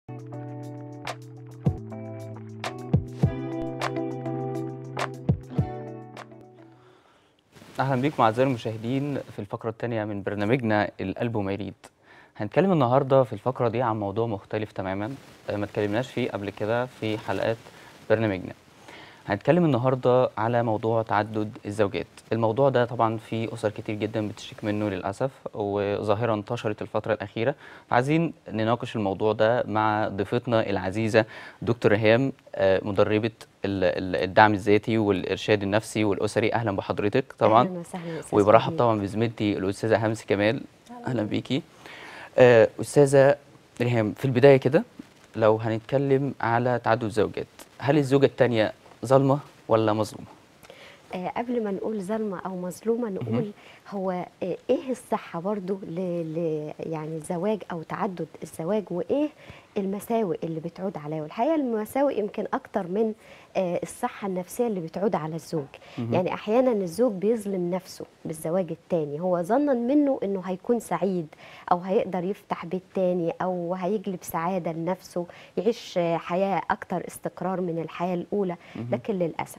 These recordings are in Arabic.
أهلا بيكم أعزائي المشاهدين في الفقرة الثانية من برنامجنا القلب وما يريد. هنتكلم النهاردة في الفقرة دي عن موضوع مختلف تماما ما اتكلمناش فيه قبل كده في حلقات برنامجنا. هنتكلم النهاردة على موضوع تعدد الزوجات. الموضوع ده طبعا في أسر كتير جدا بتشتكي منه للأسف، وظاهرة انتشرت الفترة الأخيرة. عايزين نناقش الموضوع ده مع ضيفتنا العزيزة دكتور ريهام، مدربة الدعم الذاتي والإرشاد النفسي والأسري. أهلا بحضرتك طبعا. اهلا وسهلا استاذ وبرحب فريد. طبعا بزميلتي الأستاذة همس كمال. أهلا بيكي. أستاذة ريهام، في البداية كده لو هنتكلم على تعدد الزوجات، هل الزوجة الثانية ظالمة ولا مظلومة؟ قبل ما نقول ظالمه او مظلومه نقول هو ايه الصحه برضو يعني الزواج او تعدد الزواج، وايه المساوئ اللي بتعود عليه. والحقيقه المساوئ يمكن اكتر من الصحه النفسيه اللي بتعود على الزوج. يعني احيانا الزوج بيظلم نفسه بالزواج التاني، هو ظنا منه انه هيكون سعيد او هيقدر يفتح بيت تاني او هيجلب سعاده لنفسه، يعيش حياه اكتر استقرار من الحياه الاولى. لكن للاسف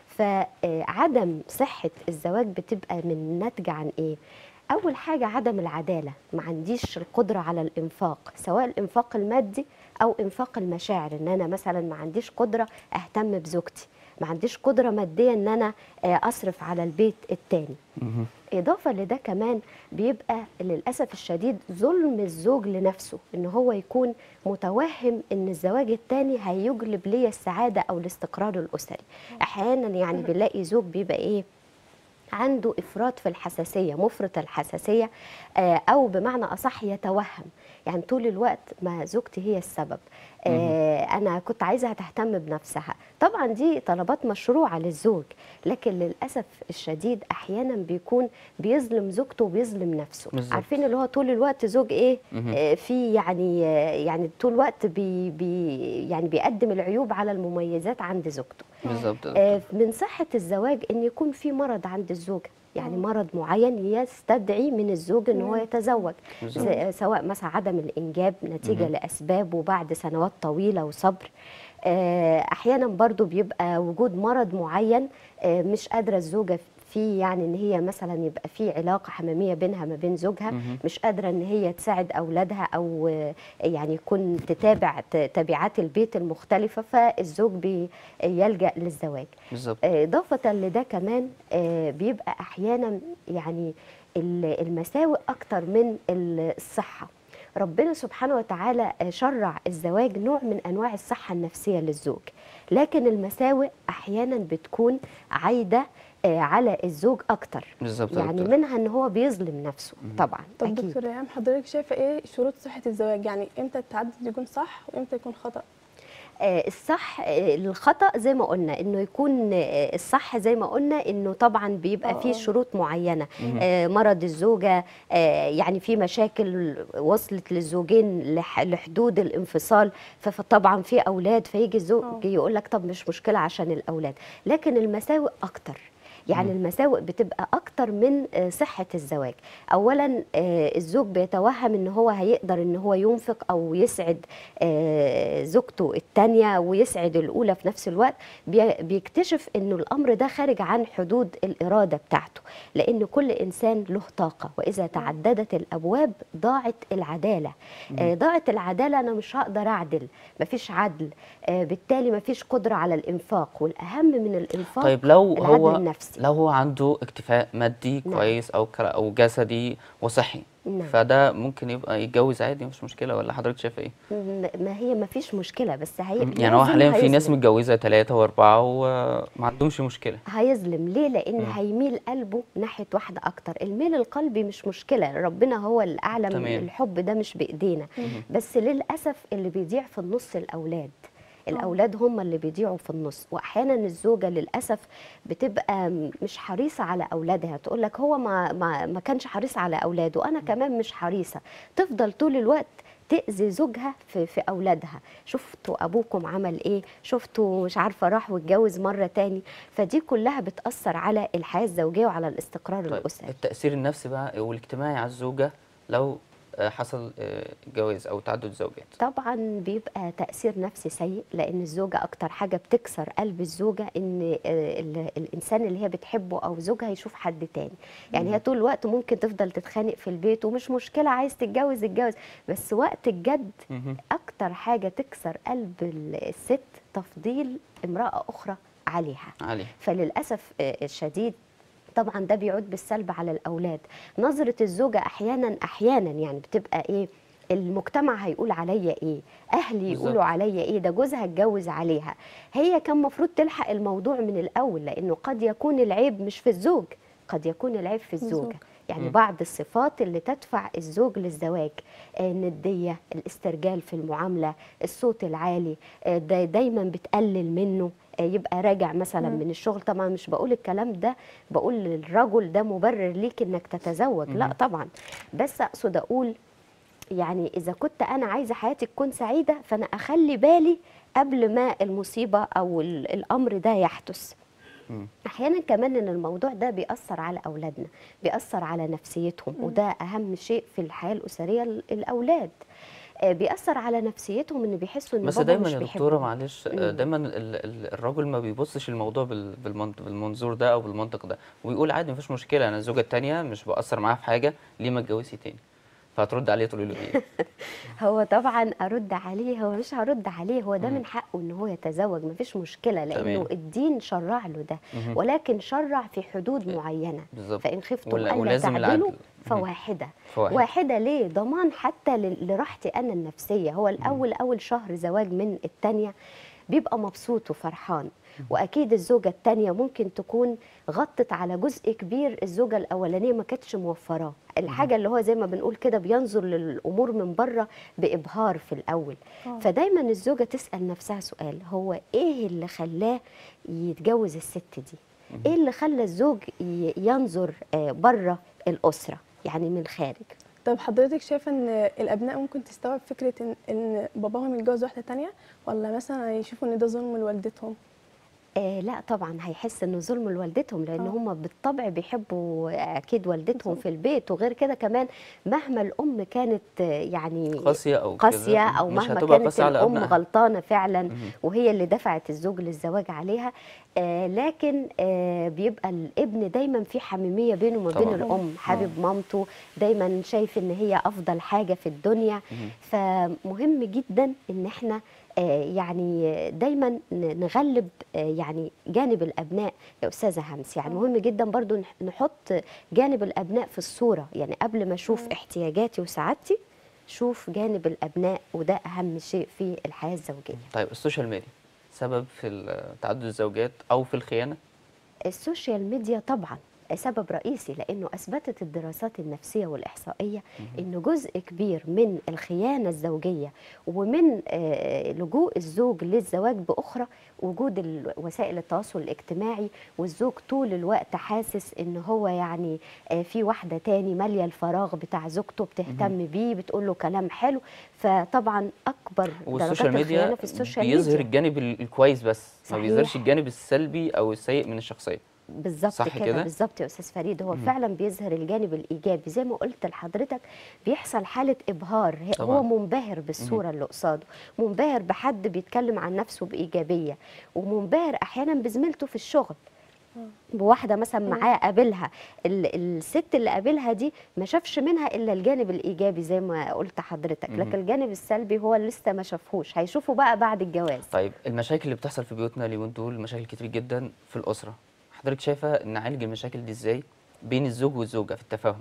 فعدم صحة الزواج بتبقى من ناتجة عن إيه؟ أول حاجة عدم العدالة، ما عنديش القدرة على الإنفاق، سواء الإنفاق المادي أو إنفاق المشاعر. إن أنا مثلا ما عنديش قدرة أهتم بزوجتي، ما عنديش قدرة مادية إن أنا أصرف على البيت التاني. إضافة لده كمان بيبقى للأسف الشديد ظلم الزوج لنفسه، إن هو يكون متوهم إن الزواج التاني هيجلب لي السعادة أو الاستقرار الأسري. أحيانا يعني بنلاقي زوج بيبقى إيه، عنده إفراط في الحساسية، مفرط الحساسية، أو بمعنى أصح يتوهم، يعني طول الوقت ما زوجتي هي السبب، أنا كنت عايزها تهتم بنفسها. طبعا دي طلبات مشروعة للزوج، لكن للأسف الشديد أحيانا بيكون بيظلم زوجته وبيظلم نفسه. بالظبط. عارفين اللي هو طول الوقت زوج إيه، في يعني يعني طول الوقت يعني بيقدم العيوب على المميزات عند زوجته. بالظبط. من صحة الزواج ان يكون في مرض عند الزوجة، يعني مرض معين يستدعي من الزوج ان هو يتزوج، سواء مثلا عدم الانجاب نتيجة لاسباب وبعد سنوات طويلة وصبر. احيانا برضو بيبقى وجود مرض معين مش قادرة الزوجة في، يعني ان هي مثلا يبقى في علاقه حميميه بينها ما بين زوجها، مش قادره ان هي تساعد اولادها او يعني يكون تتابع تبعات البيت المختلفه، فالزوج بيلجأ للزواج. بالظبط. اضافه لده كمان بيبقى احيانا يعني المساوئ اكتر من الصحه. ربنا سبحانه وتعالى شرع الزواج نوع من انواع الصحه النفسيه للزوج، لكن المساوئ احيانا بتكون عايده على الزوج اكتر. بالظبط. يعني منها ان هو بيظلم نفسه طبعا. طب اكيد. دكتور ريهام، حضرتك شايفه ايه شروط صحه الزواج؟ يعني امتى التعدد يكون صح وامتى يكون خطأ؟ الصح الخطأ زي ما قلنا انه يكون الصح زي ما قلنا انه طبعا بيبقى فيه شروط معينة. مرض الزوجة، يعني في مشاكل وصلت للزوجين لحدود الانفصال، فطبعا في اولاد، فيجي الزوج يقول لك طب مش مشكلة عشان الاولاد. لكن المساوئ اكتر، يعني المساوئ بتبقى اكتر من صحة الزواج. اولا الزوج بيتوهم ان هو هيقدر ان هو ينفق او يسعد زوجته التانية ويسعد الاولى في نفس الوقت، بيكتشف انه الامر ده خارج عن حدود الارادة بتاعته، لان كل انسان له طاقة، واذا تعددت الابواب ضاعت العدالة. ضاعت العدالة، انا مش هقدر اعدل، مفيش عدل، بالتالي مفيش قدرة على الانفاق، والاهم من الانفاق طيب لو العدل النفسي. هو عنده اكتفاء مادي كويس او جسدي وصحي، فده ممكن يبقى يتجوز عادي مفيش مشكله، ولا حضرتك شايفه ايه؟ ما هي مفيش مشكله، بس يعني هو حاليا في ناس متجوزه 3 و4 وما عندهمش مشكله. هيظلم ليه؟ لان هيميل قلبه ناحيه واحده اكتر. الميل القلبي مش مشكله، ربنا هو الاعلم. تمام. الحب ده مش بايدينا. بس للاسف اللي بيضيع في النص الاولاد. الاولاد هم اللي بيضيعوا في النص. واحيانا الزوجه للاسف بتبقى مش حريصه على اولادها، تقول لك هو ما كانش حريص على اولاده، انا كمان مش حريصه. تفضل طول الوقت تأذي زوجها في أولادها. شفتوا أبوكم عمل إيه، شفتوا مش عارفة راح واتجوز مرة تاني. فدي كلها بتأثر على الحياة الزوجية وعلى الاستقرار الأسري. التأثير النفسي بقى والاجتماعي على الزوجة لو حصل جواز او تعدد زوجات؟ طبعا بيبقى تأثير نفسي سيء، لأن الزوجة أكتر حاجة بتكسر قلب الزوجة إن الإنسان اللي هي بتحبه أو زوجها يشوف حد تاني. يعني هي طول الوقت ممكن تفضل تتخانق في البيت ومش مشكلة، عايز تتجوز اتجوز، بس وقت الجد مهم. أكتر حاجة تكسر قلب الست تفضيل امرأة أخرى عليها. علي. فللأسف الشديد طبعا ده بيعود بالسلب على الأولاد. نظرة الزوجة أحيانا يعني بتبقى إيه، المجتمع هيقول عليا ايه، اهلي بالظبط. يقولوا عليا ايه، ده جوزها اتجوز عليها. هي كان المفروض تلحق الموضوع من الاول، لانه قد يكون العيب مش في الزوج، قد يكون العيب في الزوجه. يعني بعض الصفات اللي تدفع الزوج للزواج، النديه، الاسترجال في المعامله، الصوت العالي، ده دايما بتقلل منه، يبقى راجع مثلا من الشغل. طبعا مش بقول الكلام ده بقول للرجل ده مبرر ليك انك تتزوج، لا طبعا، بس اقصد اقول يعني إذا كنت أنا عايزة حياتي تكون سعيدة فأنا أخلي بالي قبل ما المصيبة أو الأمر ده يحدث. أحيانا كمان إن الموضوع ده بيأثر على أولادنا، بيأثر على نفسيتهم، وده أهم شيء في الحياة الأسرية، الأولاد بيأثر على نفسيتهم إن بيحسوا إن بس بابا دايما مش يا دكتوره بيحبهم. معلش، دايما الراجل ما بيبصش الموضوع بالمنظور ده او بالمنطق ده، ويقول عادي مفيش مشكله، انا الزوجه التانيه مش بأثر معاها في حاجه، ليه ما اتجوزي تاني؟ فهترد عليه تقولي له ايه؟ هو طبعا ارد عليه، هو مش هرد عليه، هو ده من حقه ان هو يتزوج، مفيش مشكله، لانه تمام. الدين شرع له ده، ولكن شرع في حدود معينه. بالظبط. فان خفتم الا ولازم تعدلوا العدل. فواحده. فواحد. واحده ليه؟ ضمان حتى لراحتي انا النفسيه. هو الاول اول شهر زواج من الثانيه بيبقى مبسوط وفرحان، واكيد الزوجه الثانيه ممكن تكون غطت على جزء كبير الزوجه الاولانيه ما كانتش موفراه. الحاجه اللي هو زي ما بنقول كده بينظر للامور من بره بابهار في الاول. فدايما الزوجه تسال نفسها سؤال، هو ايه اللي خلاه يتجوز الست دي؟ ايه اللي خلى الزوج ينظر بره الاسره، يعني من خارج؟ طب حضرتك شايفه ان الابناء ممكن تستوعب فكره ان باباهم يتجوز واحده تانية، ولا مثلا هيشوفوا ان ده ظلم لوالدتهم؟ لا طبعا هيحس انه ظلم لوالدتهم، لان هم بالطبع بيحبوا اكيد والدتهم في البيت. وغير كده كمان مهما الام كانت يعني قاسيه او قاسيه، كده او مش مهما هتبقى كانت قاسيه على الام ابنائها. غلطانه فعلا وهي اللي دفعت الزوج للزواج عليها، لكن بيبقى الابن دايما في حميميه بينه وما بين طبعاً. الام، حابب مامته، دايما شايف ان هي افضل حاجه في الدنيا. فمهم جدا ان احنا يعني دايما نغلب يعني جانب الابناء يا استاذه همس. يعني مهم جدا برضو نحط جانب الابناء في الصوره، يعني قبل ما اشوف احتياجاتي وسعادتي شوف جانب الابناء، وده اهم شيء في الحياه الزوجيه. طيب السوشيال ميديا سبب في تعدد الزوجات او في الخيانه؟ السوشيال ميديا طبعا سبب رئيسي، لأنه أثبتت الدراسات النفسية والإحصائية أنه جزء كبير من الخيانة الزوجية ومن لجوء الزوج للزواج بأخرى وجود وسائل التواصل الاجتماعي، والزوج طول الوقت حاسس أنه هو يعني في واحدة تاني مالية الفراغ بتاع زوجته، بتهتم بيه، بتقول له كلام حلو. فطبعا أكبر درجات والسوشيال الخيانة ميديا في السوشيال بيظهر ميديا. الجانب الكويس بس، ما صحيح. بيظهرش الجانب السلبي او السيء من الشخصيه. بالظبط صح كده، كده؟ بالظبط يا استاذ فريد. هو فعلا بيظهر الجانب الايجابي زي ما قلت لحضرتك، بيحصل حاله ابهار، طبعاً. هو منبهر بالصوره اللي قصاده، منبهر بحد بيتكلم عن نفسه بايجابيه، ومنبهر احيانا بزميلته في الشغل، بواحده مثلا معاه قابلها، الست اللي قابلها دي ما شافش منها الا الجانب الايجابي زي ما قلت حضرتك، لكن الجانب السلبي هو لسه ما شافهوش، هيشوفه بقى بعد الجواز. طيب المشاكل اللي بتحصل في بيوتنا اليومين دول مشاكل كتير جدا في الاسره، حضرتك شايفه نعالج المشاكل دي ازاي بين الزوج والزوجه في التفاهم؟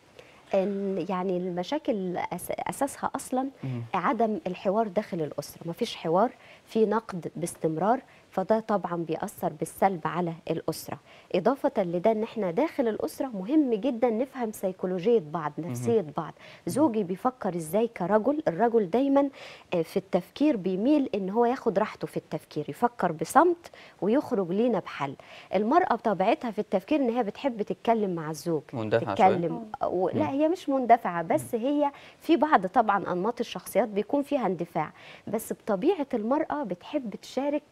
يعني المشاكل أساسها أصلا عدم الحوار داخل الأسرة، مفيش حوار، في نقد باستمرار، فده طبعا بيأثر بالسلب على الأسرة. إضافة لده إن احنا داخل الأسرة مهم جدا نفهم سيكولوجية بعض، نفسية بعض. زوجي بيفكر إزاي كرجل، الرجل دايما في التفكير بيميل إن هو ياخد راحته في التفكير، يفكر بصمت ويخرج لينا بحل. المرأة بطبيعتها في التفكير إن هي بتحب تتكلم مع الزوج، مندفعة تتكلم لا هي مش مندفعة، بس هي في بعض طبعا أنماط الشخصيات بيكون فيها اندفاع، بس بطبيعة المرأة بتحب تشارك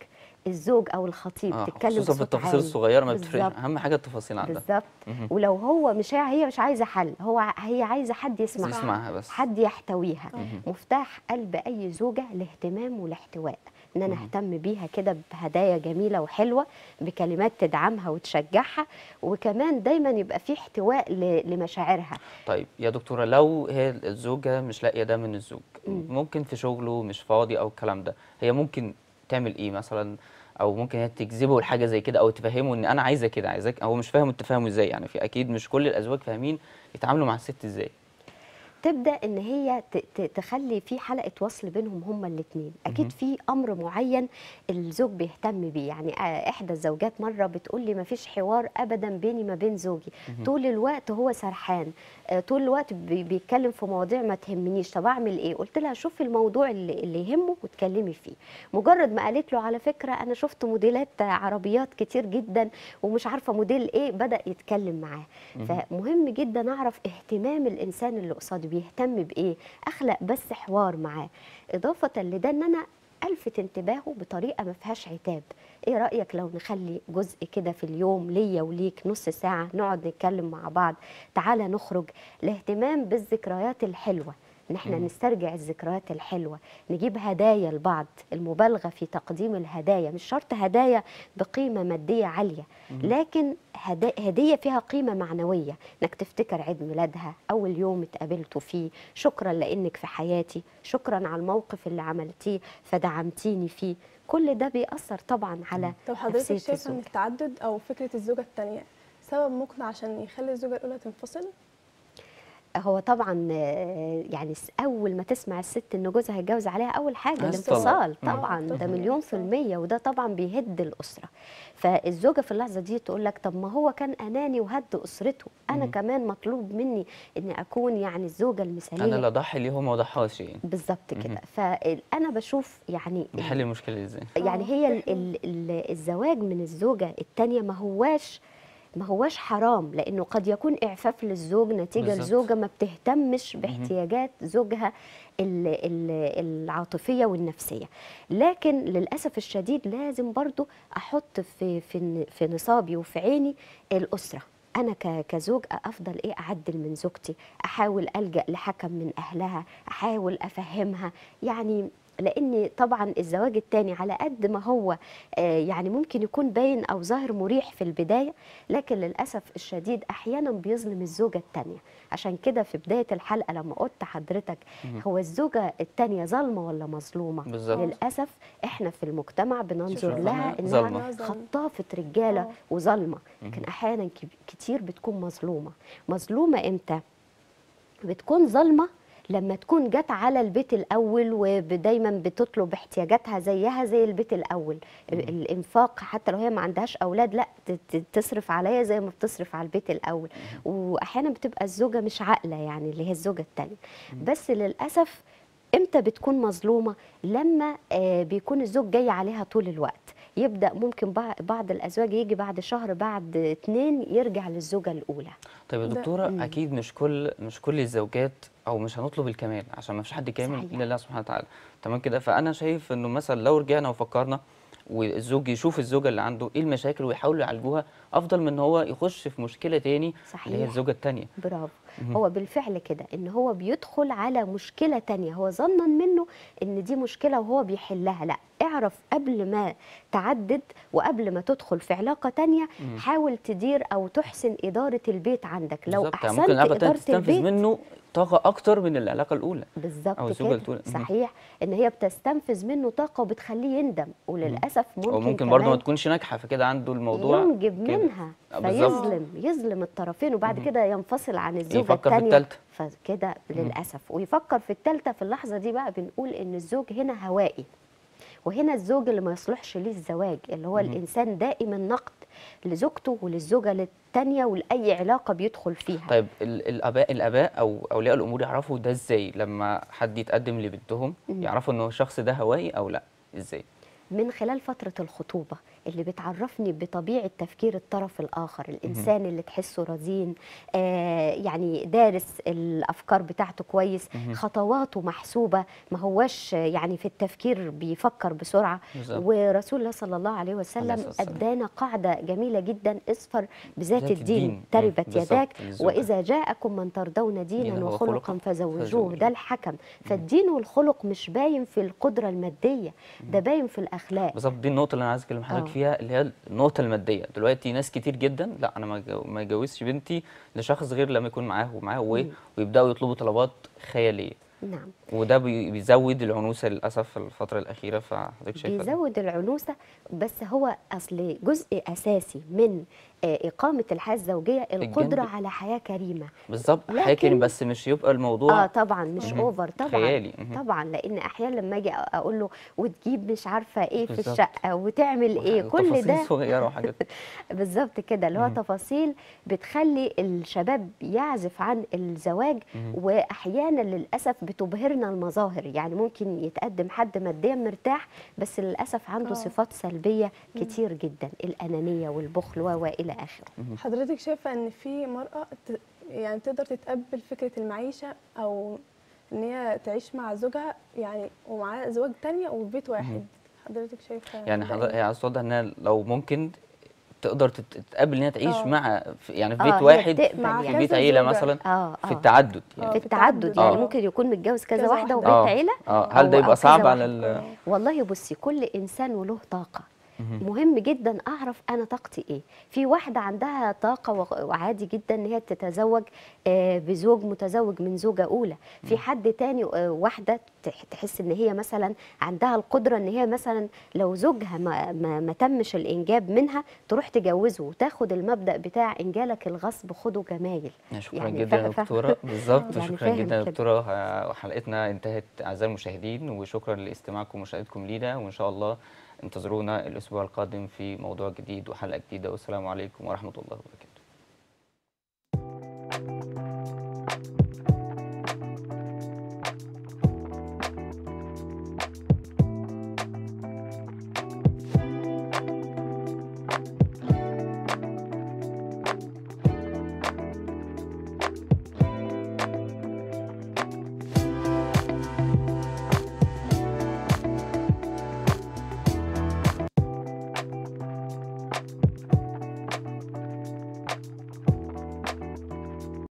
الزوج او الخطيب تتكلم خصوصا في بصوت التفاصيل عالي. الصغيره ما بتفرقش، بالظبط. اهم حاجه التفاصيل عندها. بالظبط. مهم. ولو هو مش هي مش عايزه حل، هي عايزه حد يسمعها، يسمعها بس. حد يحتويها. مهم. مفتاح قلب اي زوجه الاهتمام والاحتواء، ان انا مهم. اهتم بيها كده بهدايا جميله وحلوه، بكلمات تدعمها وتشجعها، وكمان دايما يبقى في احتواء لمشاعرها. طيب يا دكتوره، لو هي الزوجه مش لاقيه ده من الزوج، مم. ممكن في شغله مش فاضي او الكلام ده، هي ممكن تعمل ايه مثلا؟ او ممكن هي تجذبه لحاجه زي كده، او تفهمه ان انا عايزه كده، عايزاك. هو مش فاهم التفاهم ازاي، يعني في اكيد مش كل الازواج فاهمين يتعاملوا مع الست ازاي. تبدا ان هي تخلي في حلقه وصل بينهم هما الاثنين. مهم. اكيد في امر معين الزوج بيهتم بيه، يعني احدى الزوجات مره بتقول لي ما فيش حوار ابدا بيني ما بين زوجي، مهم. طول الوقت هو سرحان، طول الوقت بيتكلم في مواضيع ما تهمنيش. طب اعمل ايه؟ قلت لها شوفي الموضوع اللي يهمه وتكلمي فيه. مجرد ما قالت له على فكره انا شفت موديلات عربيات كتير جدا ومش عارفه موديل ايه، بدا يتكلم معاه. مهم. فمهم جدا اعرف اهتمام الانسان اللي قصادي بيهتم بايه، اخلق بس حوار معاه. اضافه لده ان انا الفت انتباهه بطريقه ما فيهاش عتاب. ايه رايك لو نخلي جزء كده في اليوم ليا وليك نص ساعه نقعد نتكلم مع بعض، تعالى نخرج. الاهتمام بالذكريات الحلوه، ان احنا مهم. نسترجع الذكريات الحلوه، نجيب هدايا لبعض. المبالغه في تقديم الهدايا، مش شرط هدايا بقيمه ماديه عاليه، مهم. لكن هديه فيها قيمه معنويه، انك تفتكر عيد ميلادها، اول يوم اتقابلتوا فيه، شكرا لانك في حياتي، شكرا على الموقف اللي عملتيه فدعمتيني فيه. كل ده بيأثر طبعا على طب حضرتك نفسيه شايفه ان الزوج. التعدد او فكره الزوجه الثانيه سبب مقنع عشان يخلي الزوجه الاولى تنفصل؟ هو طبعا يعني اول ما تسمع الست ان جوزها هيتجوز عليها، اول حاجه عايز تطلق. الانفصال. مم. طبعا ده طبعاً. مليون في المية، وده طبعا بيهد الاسره. فالزوجه في اللحظه دي تقول لك طب ما هو كان اناني وهد اسرته، انا مم. كمان مطلوب مني اني اكون يعني الزوجه انا المثاليه. لا ضحي ليه هو ما ضحاش يعني. بالظبط مهم. كده. فانا بشوف يعني بيحل المشكله دي ازاي؟ يعني هي الزواج من الزوجه الثانيه ما هواش حرام، لانه قد يكون اعفاف للزوج نتيجه بالظبط. الزوجه ما بتهتمش مهم. باحتياجات زوجها العاطفيه والنفسيه. لكن للاسف الشديد لازم برضو احط في نصابي وفي عيني الاسره. انا كزوج افضل ايه اعدل من زوجتي، احاول الجا لحكم من اهلها، احاول افهمها. يعني لان طبعا الزواج الثاني على قد ما هو يعني ممكن يكون باين او ظاهر مريح في البدايه، لكن للاسف الشديد احيانا بيظلم الزوجه الثانيه. عشان كده في بدايه الحلقه لما قلت حضرتك مهم. هو الزوجه الثانيه ظالمه ولا مظلومه، بالظبط. للاسف احنا في المجتمع بننظر شوفوا لها انها ظالمة. خطافه رجاله وظالمه، لكن مهم. احيانا كتير بتكون مظلومه. مظلومه امتى؟ بتكون ظالمه لما تكون جت على البيت الاول ودايما بتطلب احتياجاتها زيها زي البيت الاول. الانفاق حتى لو هي ما عندهاش اولاد، لا تصرف عليا زي ما بتصرف على البيت الاول. واحيانا بتبقى الزوجه مش عاقله، يعني اللي هي الزوجه الثانيه. بس للاسف امتى بتكون مظلومه؟ لما بيكون الزوج جاي عليها طول الوقت. يبدا ممكن بعض الازواج يجي بعد شهر بعد 2 يرجع للزوجه الاولى. طيب يا ده- دكتورة، أكيد مش كل الزوجات، أو مش هنطلب الكمال عشان ما فيش حد كامل صحيح. إلا الله سبحانه وتعالى. تمام كده. فأنا شايف إنه مثلا لو رجعنا وفكرنا والزوج يشوف الزوجة اللي عنده إيه المشاكل ويحاولوا يعالجوها، أفضل من إن هو يخش في مشكلة تاني اللي هي صحيح. الزوجة التانية. برافو. مهم. هو بالفعل كده، ان هو بيدخل على مشكلة تانية هو ظنا منه ان دي مشكلة وهو بيحلها. لا، اعرف قبل ما تعدد وقبل ما تدخل في علاقة تانية مم. حاول تدير او تحسن إدارة البيت عندك. لو بالظبط. يعني احسنت ممكن العلاقة التانية إدارة تستنفذ البيت منه طاقة أكتر من العلاقة الأولى أو بالظبط الزوجة كده. الأولى. مهم. صحيح، ان هي بتستنفذ منه طاقة وبتخليه يندم، وللأسف أو ممكن ممكن برضه ما كمان تكونش ناجحة، فكده عنده الموضوع ينجب كده. منها بالظبط. يظلم الطرفين، وبعد مهم. كده ينفصل عن الزوجة يفكر في الثانية. التالتة. فكده للأسف ويفكر في الثالثة. في اللحظة دي بقى بنقول إن الزوج هنا هوائي، وهنا الزوج اللي ما يصلحش ليه الزواج، اللي هو مهم. الإنسان دائما نقد لزوجته وللزوجة الثانية ولأي علاقة بيدخل فيها. طيب الآباء أو أولياء الأمور يعرفوا ده إزاي؟ لما حد يتقدم لبنتهم مم. يعرفوا إن هو الشخص ده هوائي أو لأ؟ إزاي؟ من خلال فترة الخطوبة اللي بتعرفني بطبيعة تفكير الطرف الآخر، الإنسان اللي تحسه رزين، يعني دارس الأفكار بتاعته كويس، خطواته محسوبة، ما هوش يعني في التفكير بيفكر بسرعة. بالظبط. ورسول الله صلى الله عليه عليه وسلم الصلاة والسلام. أدانا قاعدة جميلة جدا: اصفر بذات ذات الدين الدين. تربت بالظبط يداك، للزوجة. وإذا جاءكم من ترضون دينا دينه وخلقا وخلقا فزوجوه. فزوجوه. ده الحكم. فالدين والخلق مش باين في القدرة المادية، ده باين في الأخلاق. بالظبط، دي النقطة اللي أنا عايز أكلم حضرتك فيها، اللي هي النقطة المادية. دلوقتي ناس كتير جدا لا أنا ما أجوزش بنتي لشخص غير لما يكون معاه ويبدأوا يطلبوا طلبات خيالية. نعم. وده بيزود العنوسة للأسف في الفترة الأخيرة، فحضرتك شايفة بيزود العنوسة، بس هو أصل جزء أساسي من إقامة الحياة الزوجية القدرة على حياة كريمة. بالظبط، حياة كريمة، بس مش يبقى الموضوع طبعا مش اوفر، طبعا خيالي. طبعا، لان احيانا لما اجي اقول له وتجيب مش عارفه ايه في الشقه وتعمل ايه، كل ده تفاصيل صغيره وحاجات بالظبط كده، اللي هو تفاصيل بتخلي الشباب يعزف عن الزواج. واحيانا للاسف بتبهرنا المظاهر، يعني ممكن يتقدم حد ماديا مرتاح بس للاسف عنده صفات سلبيه كتير جدا، الانانيه والبخل والى اخره. حضرتك شايفه ان في مرأة يعني تقدر تتقبل فكرة المعيشة أو إن هي تعيش مع زوجها يعني ومعاه أزواج تانية وفي بيت واحد؟ حضرتك شايفة يعني هي عايز توضح إنها لو ممكن تقدر تتقبل إن هي تعيش مع يعني في بيت واحد، في بيت عيلة مثلا، في التعدد يعني. في التعدد يعني ممكن يكون متجوز كذا واحدة وبيت عيلة. هل ده يبقى صعب على والله بصي، كل إنسان وله طاقة. مهم جدا اعرف انا طاقتي ايه. في واحده عندها طاقه وعادي جدا ان هي تتزوج بزوج متزوج من زوجه اولى. في حد تاني واحده تحس ان هي مثلا عندها القدره ان هي مثلا لو زوجها ما تمش الانجاب منها تروح تجوزه وتاخد المبدا بتاع ان جالك الغصب خده جمايل. شكرا يعني جدا يا دكتوره. بالظبط، يعني شكرا جدا يا دكتوره. حلقتنا انتهت اعزائي المشاهدين، وشكرا لاستماعكم ومشاهدتكم لينا، وان شاء الله انتظرونا الأسبوع القادم في موضوع جديد وحلقة جديدة، والسلام عليكم ورحمة الله وبركاته.